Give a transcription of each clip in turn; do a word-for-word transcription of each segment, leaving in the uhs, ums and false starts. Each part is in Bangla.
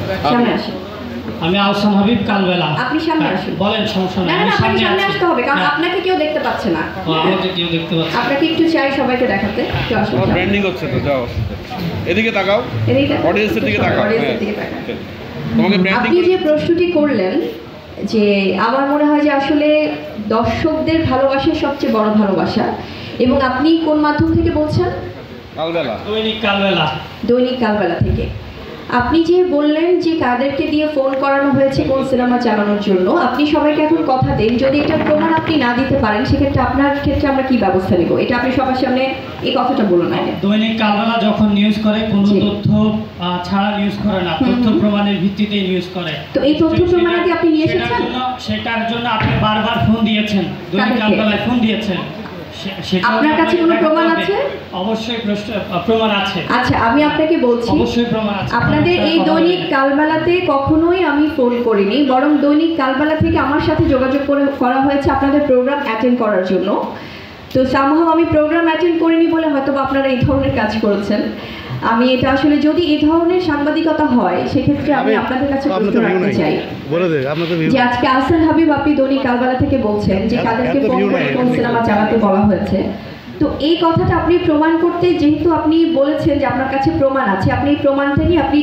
সামনে আসেন। আমি আহসান হাবিব কালবেলা। আপনি সামনে আসুন। বলেন, সমস্যা নেই। না না আপনি সামনে আসতে হবে কারণ আপনাকে কেউ দেখতে পাচ্ছে না। আমাকে কেউ দেখতে পাচ্ছে। আপনাকে একটু চাই সবাইকে দেখাতে। তোমার ব্র্যান্ডিং হচ্ছে তো, যাও এদিকে তাকাও, অডিয়েন্সের দিকে তাকাও। তোমাকে ব্র্যান্ডিং আপনি যে প্রশ্নটি করলেন যে আমার মনে হয় যে আসলে দর্শকদের ভালোবাসা সবচেয়ে বড় ভালোবাসা, এবং আপনি কোন মাধ্যম থেকে বলছেন? কালবেলা, দৈনিক কালবেলা। দৈনিক কালবেলা থেকে। আপনি যে বললেন যে কাদেরকে দিয়ে ফোন করানো হয়েছে কোন সিনেমা চালানোর জন্য, আপনি সবাইকে এখন কথা দেন, যদি এটা প্রমাণ আপনি না দিতে পারেন সেক্ষেত্রে আপনার ক্ষেত্রে আমরা কি ব্যবস্থা নেব, এটা আপনি সবার সামনে এই কথাটা বলুন। না দৈনিক কালবেলা যখন নিউজ করে কোনো তথ্য ছাড়া নিউজ করে না, তথ্য প্রমাণের ভিত্তিতে নিউজ করে। তো এই তথ্য প্রমাণাদি আপনি নিয়ে এসেছেন? সেটার জন্য আপনি বারবার ফোন দিয়েছেন, দৈনিক কালবেলায় ফোন দিয়েছেন। আপনার কাছে কোনো প্রমাণ আছে? অবশ্যই প্রমাণ আছে। আচ্ছা, আমি আপনাকে বলছি অবশ্যই প্রমাণ আছে। আপনাদের এই দৈনিক কালবেলাতে কখনোই আমি ফোন করিনি, বরং দৈনিক কালবেলা থেকে আমার সাথে যোগাযোগ করে করা হয়েছে আপনাদের প্রোগ্রাম অ্যাটেন্ড করার জন্য। তো সামহাও আমি প্রোগ্রাম অ্যাটেন্ড করিনি বলে হয়তো আপনারা এই ধরনের কাজ করেছেন। আমি এটা আসলে যদি এই ধরনের সাংবাদিকতা হয় সেক্ষেত্রে আমি আপনাদের কাছে প্রশ্ন রাখতে চাই যে আজকে আহসান হাবিব আপনি দৈনিক কালবেলা থেকে বলছেন যে কাদেরকে ফোন করে কোন সিনেমা চালাতে বলা হয়েছে, তো এই কথাটা আপনি প্রমাণ করতে যেহেতু আপনি বলেছেন যে আপনার কাছে প্রমাণ আছে, আপনি এই প্রমাণটা নিয়ে আপনি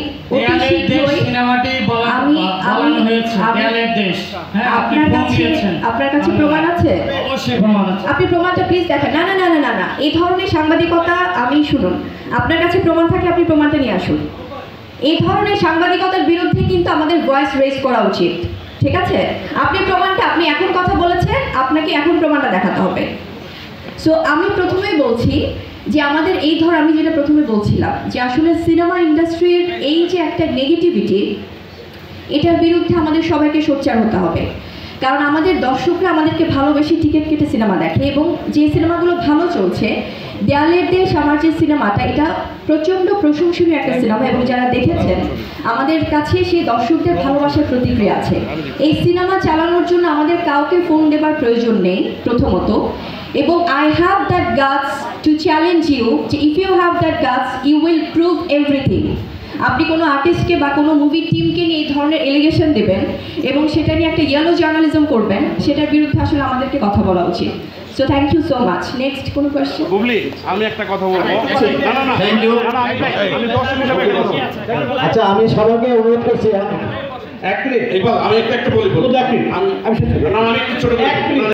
আপনার কাছে প্রমাণ আছে? আপনি প্রমাণটা প্লিজ দেখেন। না না না না না এই ধরনের সাংবাদিকতা আমি শুনুন, আপনার কাছে প্রমাণ থাকলে আপনি প্রমাণটা নিয়ে আসুন। এই ধরনের সাংবাদিকতার বিরুদ্ধে কিন্তু আমাদের ভয়েস রেজ করা উচিত, ঠিক আছে? আপনি প্রমাণটা, আপনি এখন কথা বলেছেন, আপনাকে এখন প্রমাণটা দেখাতে হবে। সো আমি প্রথমেই বলছি যে আমাদের এই ধর আমি যেটা প্রথমে বলছিলাম যে আসলে সিনেমা ইন্ডাস্ট্রির এই যে একটা নেগেটিভিটি, এটার বিরুদ্ধে আমাদের সবাইকে সোচ্চার হতে হবে। কারণ আমাদের দর্শকরা আমাদেরকে ভালোবেসে টিকিট কেটে সিনেমা দেখে, এবং যে সিনেমাগুলো ভালো চলছে, দেয়ালের দেশ আমার যে সিনেমাটা, এটা প্রচণ্ড প্রশংসনীয় একটা সিনেমা, এবং যারা দেখেছেন আমাদের কাছে সেই দর্শকদের ভালোবাসার প্রতিক্রিয়া আছে। এই সিনেমা চালানোর জন্য আমাদের কাউকে ফোন দেবার প্রয়োজন নেই প্রথমত, এবং I have that guts to challenge you যে if you have that guts you will prove everything. আপনি কোনো আর্টিস্টকে বা কোনো মুভি টিমকে নিয়ে এই ধরনের এলিগেশন দেবেন এবং সেটা নিয়ে একটা ইয়েলো জার্নালিজম করবেন, সেটার বিরুদ্ধে আসলে আমাদেরকে কথা বলা উচিত। So thank you so much. Next কোনো কোয়েশ্চেন? বুবলি, আমি একটা কথা বলবো। না না না থ্যাংক ইউ। আমি দর্শক হিসেবে একটা কথা বলবো। আচ্ছা, আমি সবাইকে অনুরোধ করছি এক মিনিট। এবার আমি একটা একটা বলি বলি। আমি আমি না আমি একটু ছোট